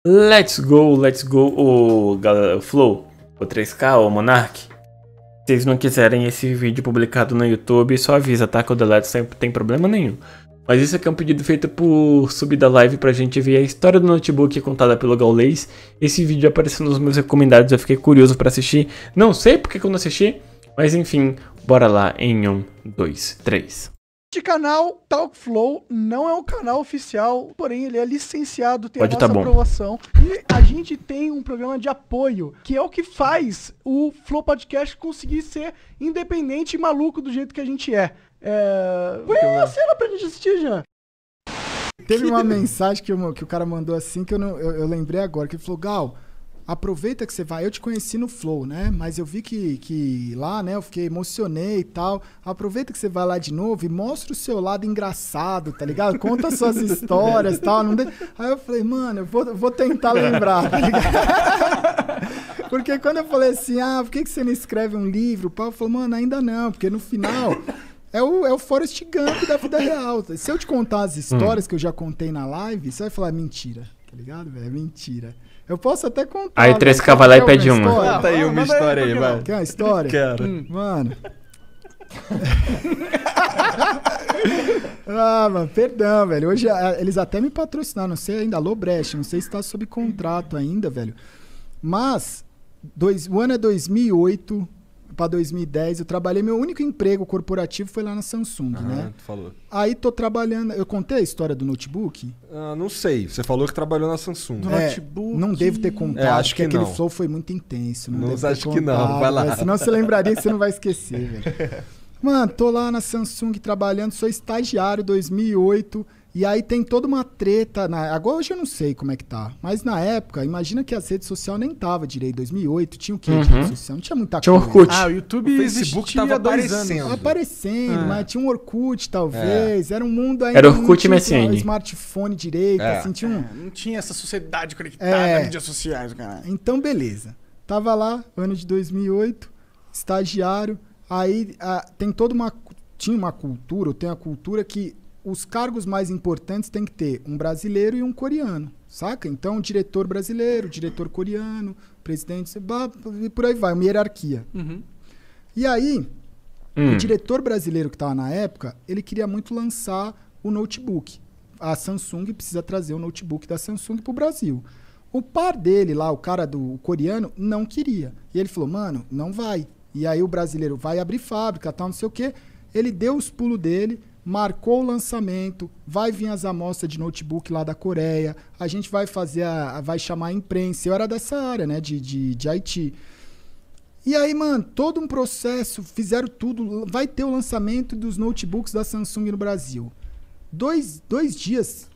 Let's go, o Flow, o 3K, o Monark. Se vocês não quiserem esse vídeo publicado no YouTube, só avisa, tá? Que eu deleto sempre, tem problema nenhum. Mas isso aqui é um pedido feito por sub da live pra gente ver a história do notebook contada pelo Gaules. Esse vídeo apareceu nos meus recomendados, eu fiquei curioso pra assistir. Não sei porque que eu não assisti, mas enfim, bora lá em 1, 2, 3. Este canal, Talkflow, não é um canal oficial, porém ele é licenciado, tem Pode a nossa tá bom. aprovação. E a gente tem um programa de apoio, que é o que faz o Flow Podcast conseguir ser independente e maluco do jeito que a gente é. Põe a cena pra gente assistir, Jean. Teve uma mensagem que o cara mandou assim, que eu lembrei agora, que ele falou, Gal, aproveita que você vai, eu te conheci no Flow, né, mas eu vi que lá, né, eu fiquei emocionei e tal, aproveita que você vai lá de novo e mostra o seu lado engraçado, tá ligado? Conta suas histórias e tal, Aí eu falei, mano, eu vou tentar lembrar, tá ligado? Porque quando eu falei assim, por que você não escreve um livro? O Paulo falou, mano, ainda não, porque no final... É o Forrest Gump da vida real. Se eu te contar as histórias que eu já contei na live, você vai falar mentira, tá ligado, velho? É mentira. Eu posso até contar. Aí 3K vai lá e pede uma. Conta aí uma história aí, vai. Quer uma história? Quero. Mano. Mano, perdão, velho. Hoje eles até me patrocinaram, não sei ainda, Lobrecht, não sei se tá sob contrato ainda, velho. Mas, o ano é 2008... Pra 2010, eu trabalhei, meu único emprego corporativo foi lá na Samsung, né? Tu falou. Aí tô trabalhando, eu contei a história do notebook? Não sei, você falou que trabalhou na Samsung. Do notebook. Não devo ter contado, acho porque que aquele não. flow foi muito intenso. Não devo ter acho que não, contado, vai lá. Senão você lembraria que você não vai esquecer, velho. Mano, tô lá na Samsung trabalhando, sou estagiário 2008, e aí tem toda uma treta, agora hoje eu não sei como é que tá, mas na época, imagina que as redes sociais nem tava direito, 2008, tinha o quê de rede social? Não tinha muita Tinha coisa. Orkut. O YouTube O Facebook existia tava há 2 aparecendo. anos. Aparecendo, mas tinha um Orkut, talvez. Era um mundo ainda. Era Orkut e não tinha MSN. um smartphone direito, assim, tinha um. Não tinha essa sociedade conectada, mídias sociais, cara. Então, beleza. Tava lá, ano de 2008, estagiário. Aí tem toda uma. Tinha uma cultura, ou tem a cultura que os cargos mais importantes tem que ter um brasileiro e um coreano, saca? Então, diretor brasileiro, diretor coreano, presidente, e por aí vai, uma hierarquia. Uhum. E aí, o diretor brasileiro que estava na época, ele queria muito lançar o notebook. A Samsung precisa trazer o notebook da Samsung para o Brasil. O par dele lá, o cara do coreano, não queria. E ele falou, mano, não vai. E aí o brasileiro vai abrir fábrica, tal, não sei o quê. Ele deu os pulos dele, marcou o lançamento, vai vir as amostras de notebook lá da Coreia, a gente vai fazer, vai chamar a imprensa. Eu era dessa área, né, de IT. E aí, mano, todo um processo, fizeram tudo, vai ter o lançamento dos notebooks da Samsung no Brasil. Dois dias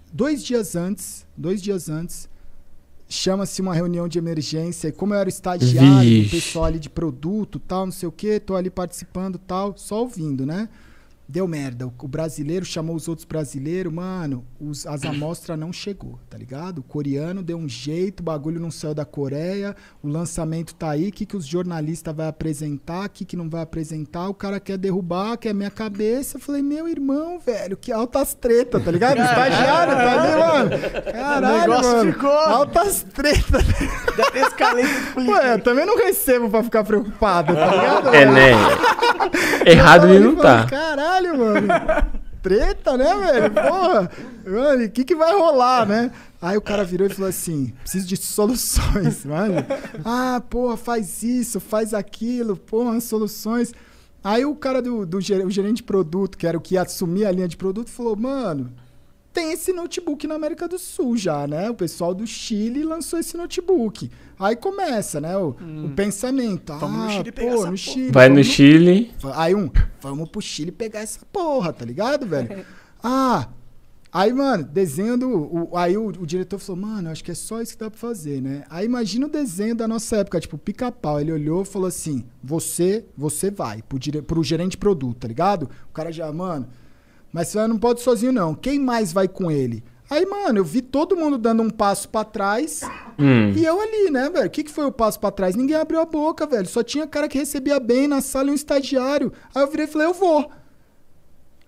antes, chama-se uma reunião de emergência, e como eu era estagiário, o pessoal ali de produto, tal, não sei o quê, tô ali participando, tal, só ouvindo, né? Deu merda, o brasileiro chamou os outros brasileiros, mano, as amostras não chegou, tá ligado? O coreano deu um jeito, o bagulho não saiu da Coreia, o lançamento tá aí, o que os jornalistas vão apresentar, o que não vai apresentar, o cara quer derrubar, quer minha cabeça. Eu falei, meu irmão, velho, que altas tretas, tá ligado? Estagiário, tá ali, mano. Caralho, o negócio mano, ficou... altas tretas. Da escaleta do Ué, eu também não recebo pra ficar preocupado, tá ligado? Né? Errado ele não tá. Caralho, mano. Treta, né, velho? Porra. Mano, o que vai rolar, né? Aí o cara virou e falou assim, preciso de soluções, mano. Porra, faz isso, faz aquilo, porra, soluções. Aí o cara o gerente de produto, que era o que ia assumir a linha de produto, falou, mano, tem esse notebook na América do Sul já, né? O pessoal do Chile lançou esse notebook. Aí começa, né, o pensamento. Vamos no Chile pegar essa no Chile. Vai no Chile. Aí vamos pro Chile pegar essa porra, tá ligado, velho? Aí, mano, desenhando, aí o diretor falou, mano, acho que é só isso que dá pra fazer, né? Aí imagina o desenho da nossa época, tipo, Pica-Pau. Ele olhou e falou assim, você vai pro gerente de produto, tá ligado? O cara já, mano, mas você não pode ir sozinho não, quem mais vai com ele? Aí, mano, eu vi todo mundo dando um passo pra trás e eu ali, né, velho? O que foi o passo pra trás? Ninguém abriu a boca, velho. Só tinha cara que recebia bem na sala e um estagiário. Aí eu virei e falei, eu vou.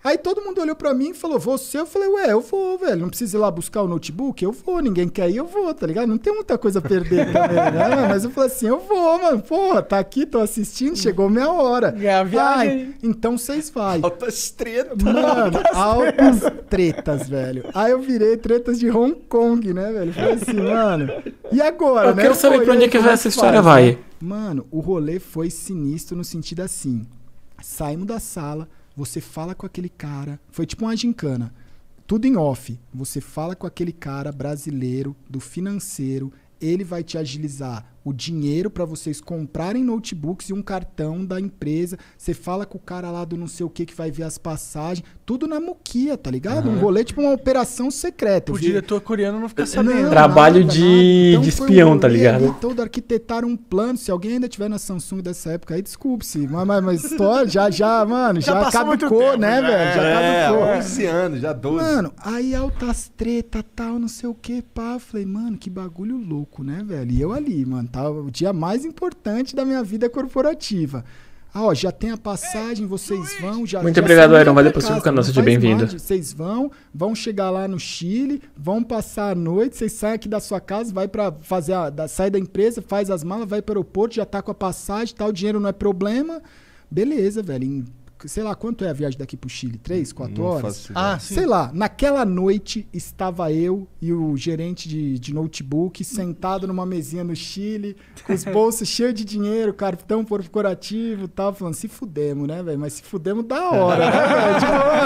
Aí todo mundo olhou pra mim e falou, você? Eu falei, ué, eu vou, velho. Não precisa ir lá buscar o notebook? Eu vou. Ninguém quer ir, eu vou, tá ligado? Não tem muita coisa a perder também, né? Mas eu falei assim, eu vou, mano. Porra, tá aqui, tô assistindo, chegou minha hora. É a viagem. Ai, então vocês vai. Altas tretas. Mano, altas tretas, velho. Aí eu virei tretas de Hong Kong, né, velho? Falei assim, mano, e agora, Eu né? quero saber pra onde é que como essa história faz, vai. né? Mano, o rolê foi sinistro no sentido assim. Saímos da sala, você fala com aquele cara. Foi tipo uma gincana. Tudo em off. Você fala com aquele cara brasileiro do financeiro. Ele vai te agilizar o dinheiro para vocês comprarem notebooks e um cartão da empresa. Você fala com o cara lá do não sei o que vai ver as passagens. Tudo na muquia, tá ligado? Um rolê tipo uma operação secreta. O diretor coreano não fica sabendo. Não, Trabalho nada. de Então foi espião, tá rolê ligado? ali todo arquitetaram um plano. Se alguém ainda tiver na Samsung dessa época aí, desculpe-se. Mas história mano, já passou muito caducou, tempo, né, já. velho? Já caducou. 11 anos, já 12. Mano, aí altas treta, tal, não sei o que, pá. Falei, mano, que bagulho louco, né, velho? E eu ali, mano, tá o dia mais importante da minha vida corporativa. Ah, ó, já tem a passagem, vocês vão, já... Muito já obrigado, saíram Iron. pra Valeu por seu casa, canal, não seja faz bem-vindo. mal, vocês vão chegar lá no Chile, vão passar a noite, vocês saem aqui da sua casa, vai pra fazer sai da empresa, faz as malas, vai pro aeroporto, já tá com a passagem, tal, o dinheiro não é problema. Beleza, velho, sei lá, quanto é a viagem daqui pro Chile? 3, 4 horas? Sim. Sei lá, naquela noite estava eu e o gerente de notebook sentado numa mesinha no Chile, com os bolsos cheios de dinheiro, cartão corporativo e tal, falando, se fudemos, né, velho? Mas se fudemos da hora, né, velho?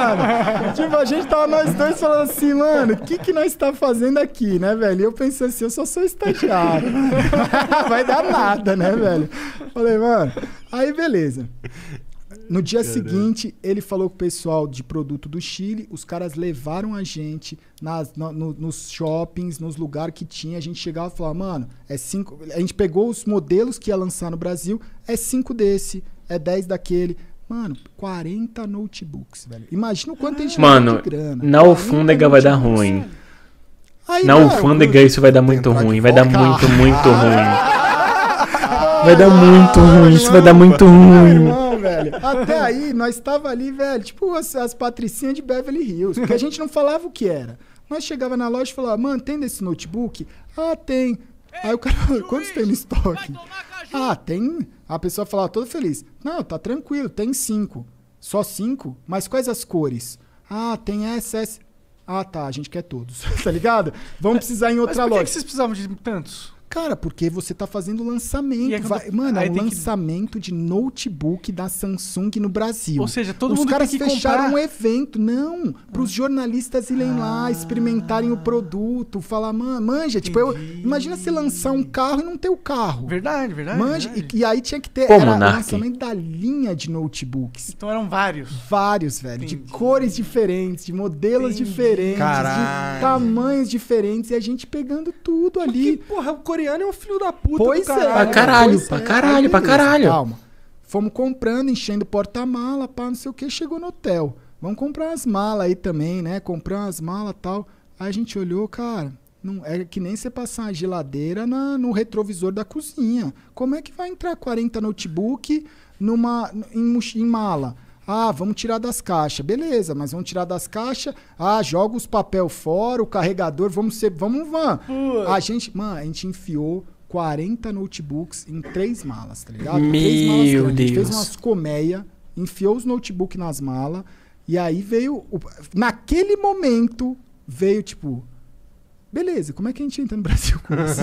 Tipo, a gente tava nós dois falando assim, mano, o que nós tá fazendo aqui, né, velho? E eu pensei assim, eu só sou estagiário. Vai dar nada, né, velho? Falei, mano, aí beleza. No dia seguinte, ele falou com o pessoal de produto do Chile, os caras levaram a gente nos shoppings, nos lugares que tinha, a gente chegava e falava, mano, a gente pegou os modelos que ia lançar no Brasil, é 5 desse, é 10 daquele. Mano, 40 notebooks, velho. Imagina o quanto a gente Mano, de grana. na alfândega vai dar ruim. Aí, Na alfândega isso vai dar muito ruim. Vai dar muito ruim. Vai dar muito ruim, isso vai dar muito ruim. Irmão, velho. Até aí, nós tava ali, velho, tipo as patricinhas de Beverly Hills, porque a gente não falava o que era. Nós chegava na loja e falava, mano, tem desse notebook? Ah, tem. Aí o cara falou, quantos tem no estoque? Ah, tem. A pessoa falava toda feliz. Não, tá tranquilo, tem 5. Só 5? Mas quais as cores? Ah, tem SS. Ah, tá, a gente quer todos, tá ligado? Vamos precisar em outra Mas por loja. que vocês precisavam de tantos? Cara, porque você tá fazendo lançamento. Mano, é um lançamento de notebook da Samsung no Brasil. Ou seja, todo Os mundo caras tem que fecharam comprar. um evento, não, pros jornalistas irem lá, experimentarem o produto, falar, manja, tipo, imagina você lançar um carro e não ter o carro. Verdade. Manja, e aí tinha que ter Pô, era o Monark. lançamento da linha de notebooks. Então eram vários. Vários, velho, de cores diferentes, de modelos diferentes, Caralho. de tamanhos diferentes, e a gente pegando tudo ali. Porque, porra, o coreano é um filho da puta Pois do caralho. Pra caralho, pois pra é. caralho, Aí, pra beleza, caralho. Calma. Fomos comprando, enchendo porta-mala, pá, não sei o que, chegou no hotel. Vamos comprar umas malas aí também, né? Comprar umas malas e tal. Aí a gente olhou, cara, não, é que nem você passar a geladeira no retrovisor da cozinha. Como é que vai entrar 40 notebook em mala? Ah, vamos tirar das caixas. Beleza, mas vamos tirar das caixas. Ah, joga os papel fora, o carregador, vamos. A gente enfiou 40 notebooks em 3 malas, tá ligado? Meu 3 malas grandes. A gente fez Deus. umas colmeias, enfiou os notebooks nas malas, e aí veio... Naquele momento, veio, tipo... Beleza, como é que a gente entra no Brasil com isso?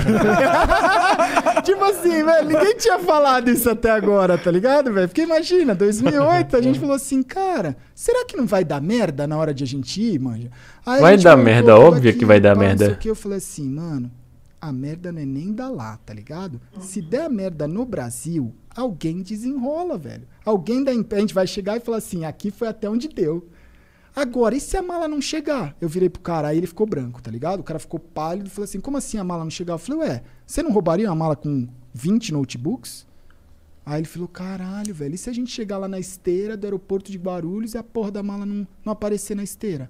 Tipo assim, velho, ninguém tinha falado isso até agora, tá ligado, velho? Porque imagina, 2008, a gente falou assim, cara, será que não vai dar merda na hora de a gente ir, manja? Aí a Vai gente dar colocou merda, tudo óbvio que vai dar pá, não sei merda. o quê. Eu falei assim, mano, a merda não é nem da lá, tá ligado? Se der merda no Brasil, alguém desenrola, velho. Alguém da empresa, a gente vai chegar e falar assim, aqui foi até onde deu. Agora, e se a mala não chegar? Eu virei pro cara, aí ele ficou branco, tá ligado? O cara ficou pálido e falou assim, como assim a mala não chegar? Eu falei, ué, você não roubaria uma mala com 20 notebooks? Aí ele falou, caralho, velho, e se a gente chegar lá na esteira do aeroporto de Guarulhos e a porra da mala não aparecer na esteira?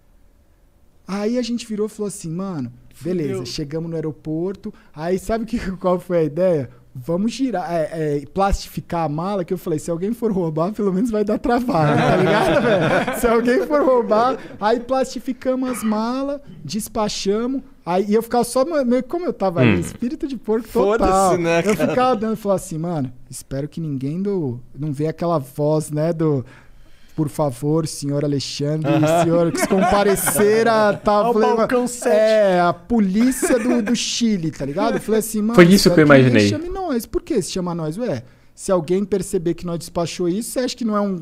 Aí a gente virou e falou assim, mano, beleza, chegamos no aeroporto, aí sabe qual foi a ideia? vamos girar, plastificar a mala, que eu falei, se alguém for roubar, pelo menos vai dar trabalho, tá ligado, velho? Se alguém for roubar, aí plastificamos as malas, despachamos, aí eu ficava só, como eu tava ali, espírito de porco total. Foda-se, né, eu cara? ficava dando, falava assim, mano, espero que ninguém não vê aquela voz, né, por favor, senhor Alexandre, senhor que se comparecer a... Ao balcão 7. A polícia do Chile, tá ligado? Eu falei assim, mano... Foi isso que eu imaginei. Chame nós. Por que se chama nós? Ué, se alguém perceber que nós despachou isso, você acha que não é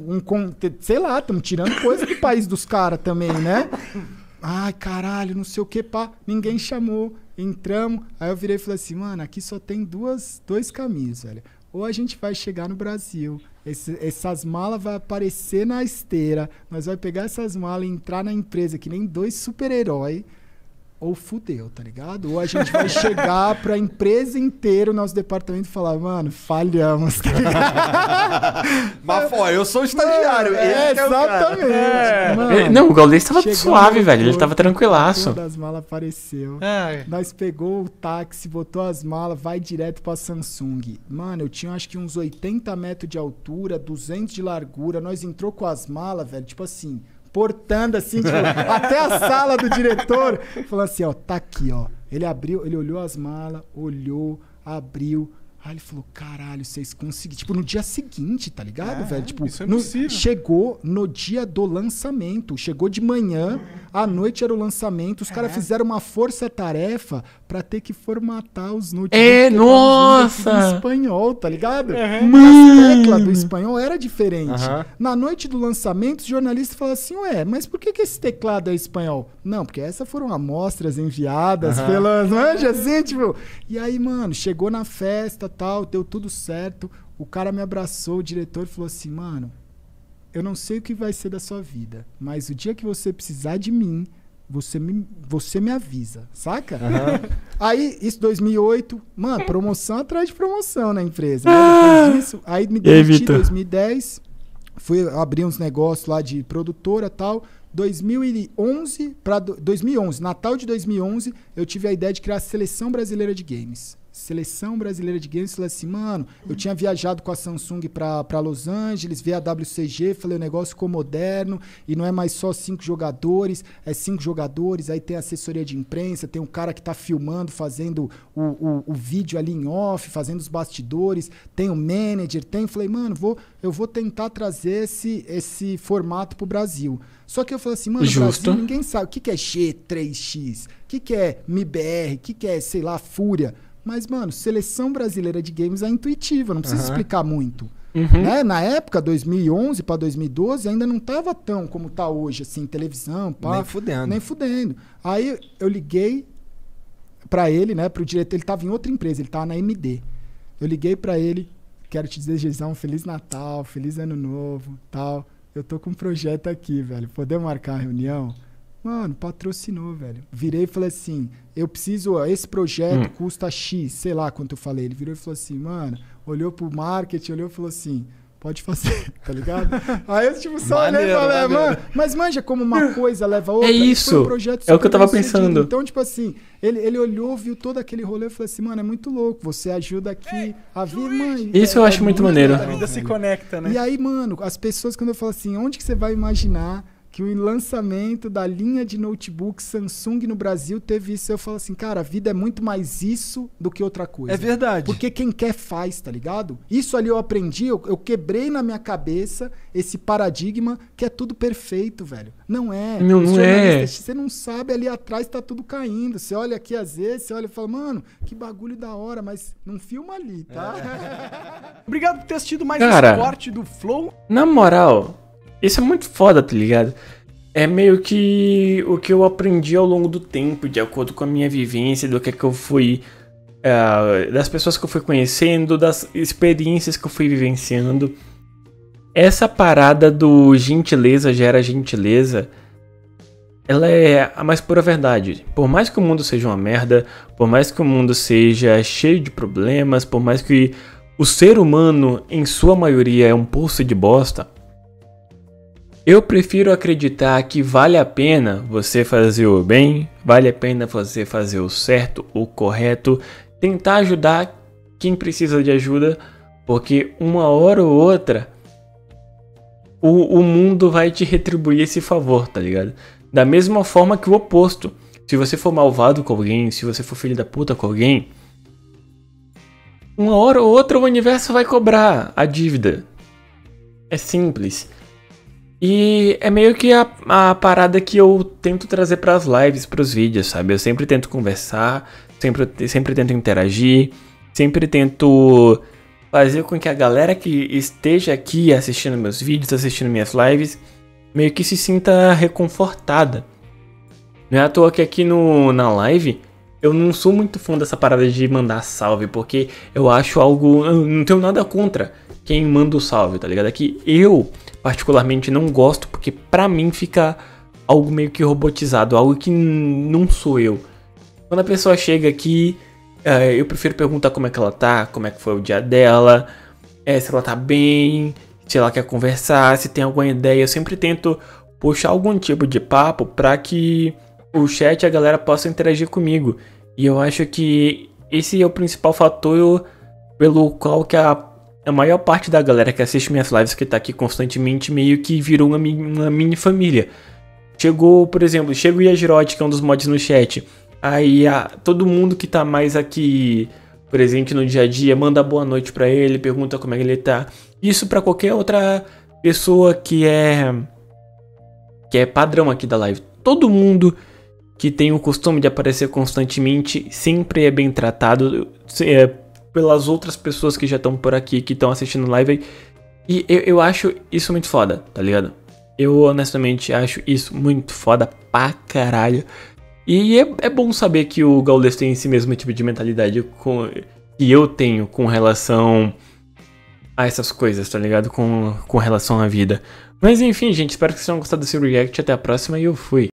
sei lá, estamos tirando coisa do país dos caras também, né? Ai, caralho, não sei o que, pá. Ninguém chamou. Entramos. Aí eu virei e falei assim, mano, aqui só tem dois caminhos, velho. Ou a gente vai chegar no Brasil... Essas malas vão aparecer na esteira, nós vamos pegar essas malas e entrar na empresa que nem 2 super-heróis, ou fudeu, tá ligado? Ou a gente vai chegar pra empresa inteira, o nosso departamento, e falar, mano, falhamos, tá ligado? Mas, pô, eu sou o estagiário. esse que é o cara. Exatamente. Mano, Não, o Gaules tava chegamos suave, no velho. Ele aeroporto, tava tranquilaço. todas as malas apareceu. É. Nós pegou o táxi, botou as malas, vai direto pra Samsung. Mano, eu tinha acho que uns 80 metros de altura, 200 de largura. Nós entrou com as malas, velho, tipo assim, portando assim, tipo, até a sala do diretor. Falou assim, ó, tá aqui, ó. Ele abriu, ele olhou as malas, olhou, abriu. Aí ele falou, caralho, vocês conseguiram. Tipo, no dia seguinte, tá ligado, velho? Tipo, isso é impossível. chegou no dia do lançamento. Chegou de manhã, à noite era o lançamento. Os caras fizeram uma força-tarefa pra ter que formatar os notebooks. É, que estavam nossa! vindo aqui do espanhol, tá ligado? As teclas do espanhol era diferente. Na noite do lançamento, os jornalistas falaram assim, ué, mas por que esse teclado é espanhol? Não, porque essas foram amostras enviadas pelas manjas, assim, tipo... E aí, mano, chegou na festa, tal, deu tudo certo. O cara me abraçou, o diretor falou assim, mano, eu não sei o que vai ser da sua vida, mas o dia que você precisar de mim, você me avisa, saca? Aí, isso 2008, mano, promoção atrás de promoção na empresa. Né? Depois disso, aí me demiti em 2010, fui abrir uns negócios lá de produtora e tal. 2011, Natal de 2011, eu tive a ideia de criar a Seleção Brasileira de Games. Seleção Brasileira de Games, falei assim, mano, eu tinha viajado com a Samsung pra Los Angeles, ver a WCG, falei, o negócio ficou moderno, e não é mais só 5 jogadores, é 5 jogadores, aí tem assessoria de imprensa, tem um cara que tá filmando, fazendo o vídeo ali em off, fazendo os bastidores, tem o manager, falei, mano, eu vou tentar trazer esse formato pro Brasil. Só que eu falei assim, mano, no Brasil ninguém sabe o que é G3X, o que é MIBR, o que é, sei lá, Fúria. Mas, mano, Seleção Brasileira de Games é intuitiva, não precisa explicar muito. Né? Na época, 2011 para 2012, ainda não tava tão como tá hoje, assim, televisão, pá. Nem fudendo. Aí eu liguei pra ele, né, pro diretor, ele tava em outra empresa, ele tava na MD. Eu liguei pra ele, quero te desejar um Feliz Natal, Feliz Ano Novo, tal. Eu tô com um projeto aqui, velho, poder marcar a reunião? Mano, patrocinou, velho. Virei e falei assim, eu preciso, esse projeto custa X, sei lá quanto eu falei. Ele virou e falou assim, mano, olhou pro marketing, olhou e falou assim, pode fazer, tá ligado? Aí eu tipo só olhei e falei, mano, mas manja como uma coisa leva a outra. É isso, é o que eu tava pensando. Então, tipo assim, ele olhou, viu todo aquele rolê e falou assim, mano, é muito louco, você ajuda aqui a vir, mãe. Isso eu acho muito maneiro. A vida se conecta, né? E aí, mano, as pessoas quando eu falo assim, onde que você vai imaginar que o lançamento da linha de notebook Samsung no Brasil teve isso? Eu falo assim, cara, a vida é muito mais isso do que outra coisa. É verdade. Porque quem quer faz, tá ligado? Isso ali eu aprendi, eu quebrei na minha cabeça esse paradigma que é tudo perfeito, velho. Não é. Não é. Você não sabe, ali atrás tá tudo caindo. Você olha aqui às vezes, você olha e fala, mano, que bagulho da hora, mas não filma ali, tá? Obrigado por ter assistido mais Cara, esse corte do Flow. Na moral, isso é muito foda, tá ligado? É meio que o que eu aprendi ao longo do tempo, de acordo com a minha vivência, do que eu fui... das pessoas que eu fui conhecendo, das experiências que eu fui vivenciando. Essa parada do gentileza gera gentileza, ela é a mais pura verdade. Por mais que o mundo seja uma merda, por mais que o mundo seja cheio de problemas, por mais que o ser humano, em sua maioria, é um poço de bosta, eu prefiro acreditar que vale a pena você fazer o bem, vale a pena você fazer o certo, o correto, tentar ajudar quem precisa de ajuda, porque uma hora ou outra o mundo vai te retribuir esse favor, tá ligado? Da mesma forma que o oposto. Se você for malvado com alguém, se você for filho da puta com alguém, uma hora ou outra o universo vai cobrar a dívida. É simples. E é meio que a parada que eu tento trazer pras lives, pros vídeos, sabe? Eu sempre tento conversar, sempre tento interagir, sempre tento fazer com que a galera que esteja aqui assistindo meus vídeos, assistindo minhas lives, meio que se sinta reconfortada. Não é à toa que aqui na live eu não sou muito fã dessa parada de mandar salve, porque eu acho algo... Eu não tenho nada contra quem manda o salve, tá ligado? É que eu, particularmente, não gosto, porque pra mim fica algo meio que robotizado, algo que não sou eu. Quando a pessoa chega aqui, eu prefiro perguntar como é que ela tá, como é que foi o dia dela, se ela tá bem, se ela quer conversar, se tem alguma ideia. Eu sempre tento puxar algum tipo de papo pra que o chat e a galera possa interagir comigo. E eu acho que esse é o principal fator pelo qual que a maior parte da galera que assiste minhas lives, que tá aqui constantemente, meio que virou uma mini família. Por exemplo, chega o Yajirot, que é um dos mods no chat. Aí todo mundo que tá mais aqui presente no dia a dia manda boa noite pra ele, pergunta como é que ele tá. Isso pra qualquer outra pessoa que é padrão aqui da live. Todo mundo que tem o costume de aparecer constantemente sempre é bem tratado pelas outras pessoas que já estão por aqui, que estão assistindo live. E eu acho isso muito foda, tá ligado? Eu honestamente acho isso muito foda pra caralho. E é bom saber que o Gaules tem esse mesmo tipo de mentalidade que eu tenho com relação a essas coisas, tá ligado? Com relação à vida. Mas enfim, gente, espero que vocês tenham gostado desse react. Até a próxima e eu fui.